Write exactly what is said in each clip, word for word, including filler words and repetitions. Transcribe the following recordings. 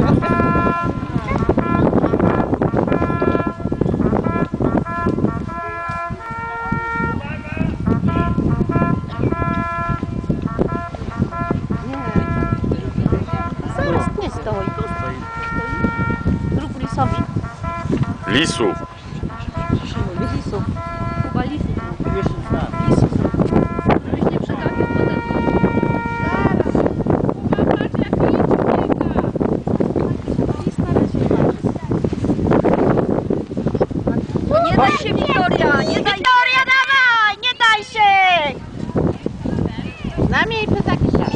Nie stoi. Zrób lisowi. Lisu. Lisu. Chyba lisu. Lisu. Żebyś nie przegapił potem. Nie daj się, Wiktoria! Nie daj... Wiktoria, dawaj! Nie daj się! Na mnie i przez jakiś czas.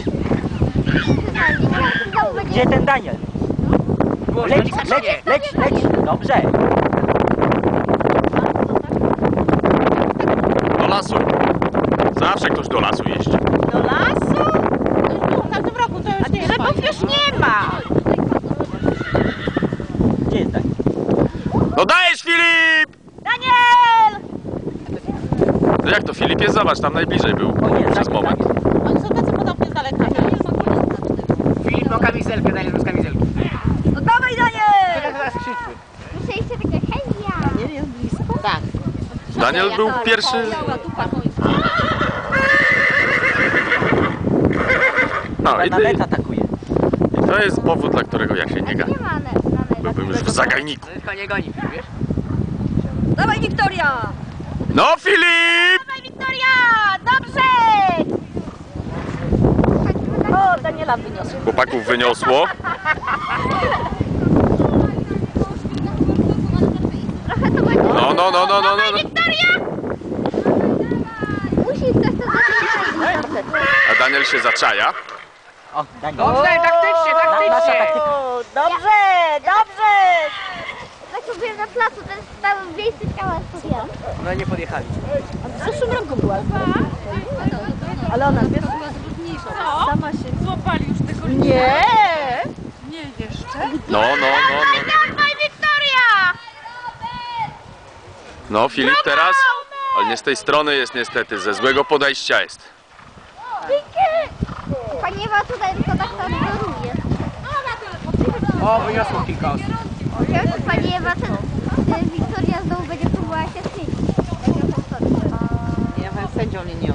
Gdzie ten Daniel? Leć, leć, leć, leć. Dobrze. Do lasu. Zawsze ktoś do lasu jeździ. Do lasu? W każdym roku to już nie ma. Już nie ma! Gdzie jest Daniel? No dajesz, Filip! Daniel! No jak to Filip jest? Zobacz, tam najbliżej był O nie, przez tak, moment. Oni są tacy podobnie z daleka. Filip ma kamizelkę, Daniel bez kamizelki. No dawaj, Daniel! Teraz krzyczy. Muszę jeszcze takie hejja. Daniel jest blisko? Tak. Daniel był pierwszy. No i, Na mecz atakuje. i to jest powód, dla którego ja się nie gonię. Nie ma net, na net. Byłbym już w zagajniku. Tylko nie goni, wiesz? Dawaj, Wiktoria! No Filip! Dawaj, Wiktoria! Dobrze! O, Daniela wyniosła. Chłopaków wyniosło. Trochę to będzie. No, no, no, no, no, no. Wiktoria! Musi ktoś to zrobić. A Daniel się zaczaja. O, Daniel. Dobrze, taktycznie, Nasza taktycznie. taktyka. O, dobrze, dobrze! Tak byłem na placu, teraz stałem w miejscu ciała podjechał. No nie podjechali. W zeszłym roku była. Ale ona, wiesz, Co? sama się... Złapali już tego lisa? Nie! Nie jeszcze. No, no, no, no. Dawaj, Wiktoria! No Filip teraz. Ale nie z tej strony jest niestety, ze złego podejścia jest. Pani Ewa tutaj tylko tak to odwzoruje. O, wyniosło kilka osób. Wiem, że pani Ewa ten, y, Wiktoria znowu będzie próbowała się zmienić. Ja mam sędzią linią.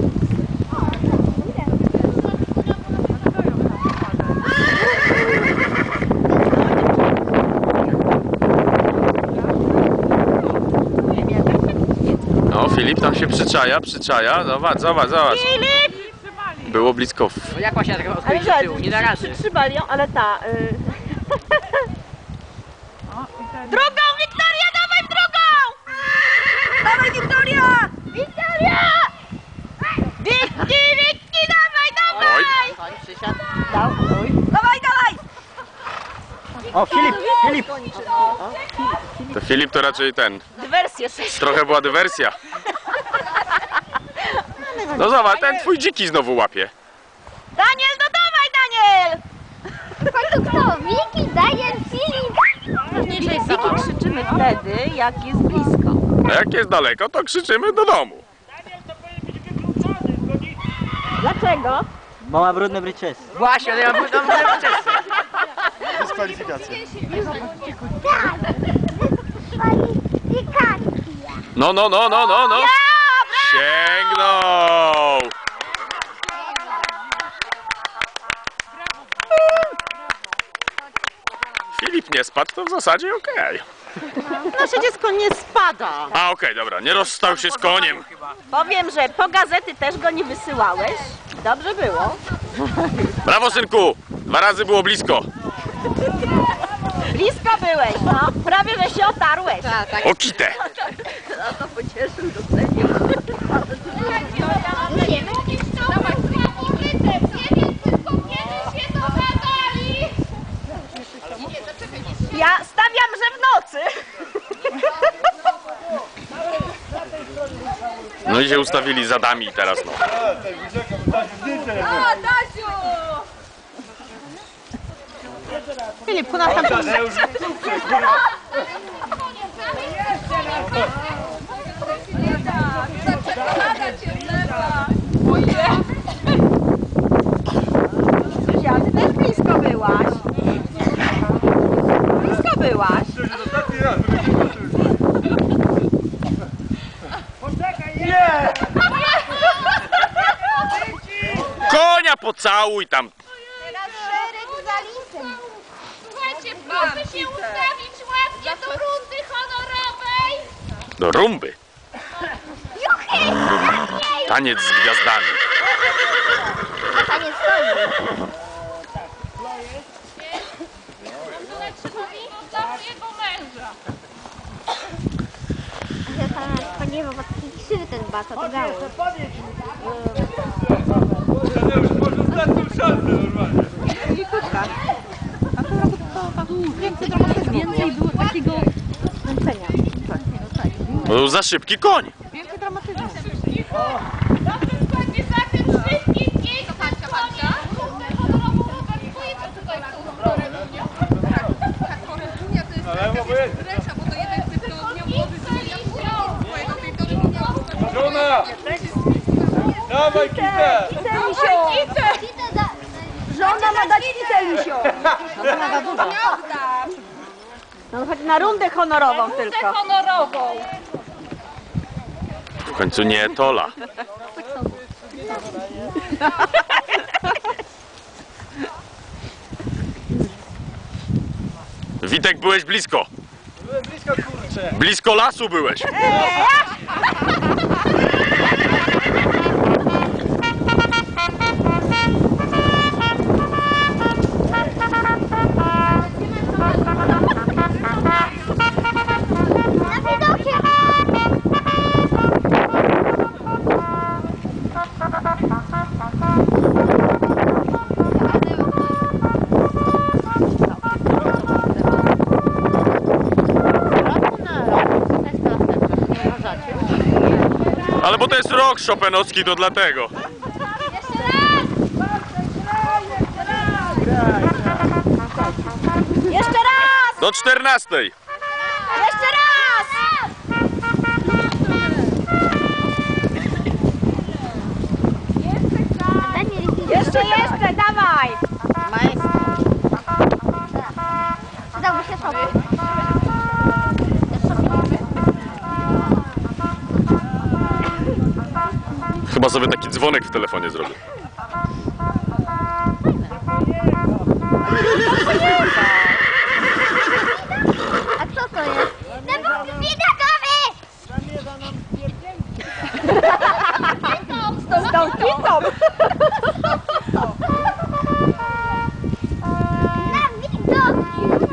No Filip tam się przyczaja, przyczaja. Zobacz, zobacz, zobacz. Filip! Było blisko. No jak ma się tak Ale odkryć do tyłu? Nie da rady. Przytrzymali ją, ale ta... Y... O, i ten... Drugą, Wiktoria, dawaj w drugą! Dawaj, Wiktoria! Wiktoria! Wikki, Wikki, dawaj, dawaj! Oj. Przysiadł. Dał, oj. Dawaj, dawaj! O, Filip, Filip. To Filip to raczej ten. Dywersję sześć. Trochę była dywersja. No zobacz, ten twój dziki znowu łapie. Daniel, no dawaj, Daniel! W końcu kto? Wiki, Daniel, Filip. Ważniejsze jest, Wiki krzyczymy wtedy, jak jest blisko. A jak jest daleko, to krzyczymy do domu. Dlaczego? Bo ma brudny bryczes. Właśnie, ale ja bym tam wczesny. Dyskwalifikacja. Dyskwalifikacja. No, no, no, no, no, no. Sięgnął. Filip nie spadł, to w zasadzie okej. Nasze dziecko nie spada. A okej, dobra, nie rozstał się z koniem. Powiem, że po gazety też go nie wysyłałeś. Dobrze było. Brawo, synku. Dwa razy było blisko. Blisko byłeś, no. Prawie, że się otarłeś. Tak, tak. O kitę. No to pocieszył, docenił. Ja stawiam, że w nocy. No i się ustawili zadami teraz, no. O, Dasiu! Filipku, na tam... Zuzia, ty też blisko byłaś. żałuj tam. Teraz szereg za lisem. Słuchajcie, proszę się ustawić ładnie do rundy honorowej. Do rumby. Juchy! Taniec z gwiazdami. A nie stoi. Leczkowi do jego męża. Ja sama spodziewa, bo taki krzywy ten bata, to gało. Więcej było takiego męczenia. Był za szybki koń. Więcej dramatyzmu. Dobrze, słuchajcie, za tym wszystkim miejsce konia. Rundę honorową organizujecie tutaj w tą stronę. Żona! Dawaj kitę! Żona ma dać kitę, Lisio. Żona ma dużo. No chodź na rundę honorową Rundę tylko. honorową. W końcu nie Tola. Witek, byłeś blisko. Byłem blisko, kurczę. Blisko lasu byłeś. Na widokiem! Ale bo to jest rok chopinowski, to dlatego. Jeszcze raz! Do czternastej. Jeszcze raz! Jeszcze, jeszcze, dawaj! Przydałby się sobie. Chyba sobie taki dzwonek w telefonie zrobię. A co to jest? Zabawki widokowy! Z tą kitą! Na widoki!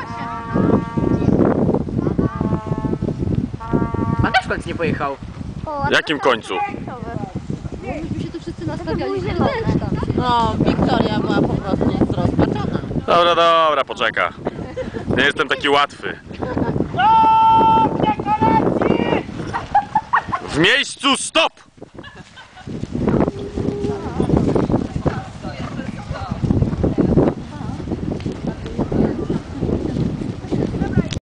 Pan też w końcu nie pojechał. O, W jakim końcu? No, Wiktoria była po prostu zrozpaczona. Dobra, dobra, poczeka. Nie jestem taki łatwy. W miejscu stop!